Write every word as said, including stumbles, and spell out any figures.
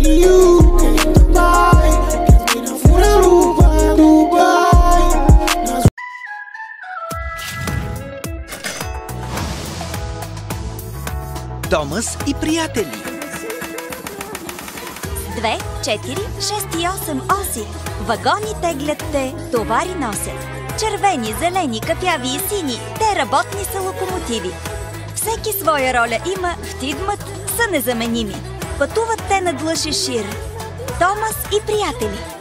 Томас и приятели. Две, четири, шест и осем оси. Вагони теглят те, товари носят. Червени, зелени, кафяви и сини. Те работни са локомотиви. Всеки своя роля има, в Тидмът са незаменими. Пътуват те над лъж и шир. Томас и приятели.